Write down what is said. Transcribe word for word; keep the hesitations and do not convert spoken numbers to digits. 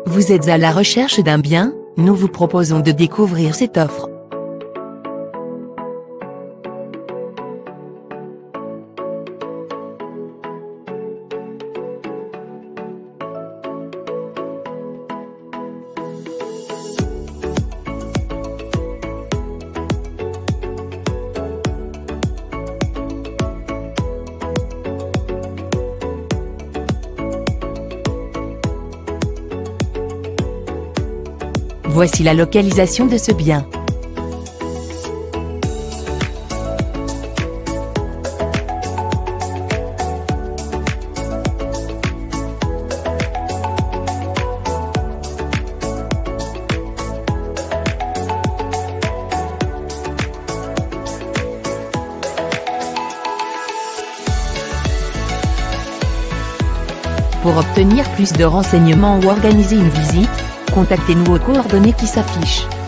Vous êtes à la recherche d'un bien? Nous vous proposons de découvrir cette offre. Voici la localisation de ce bien. Pour obtenir plus de renseignements ou organiser une visite, contactez-nous aux coordonnées qui s'affichent.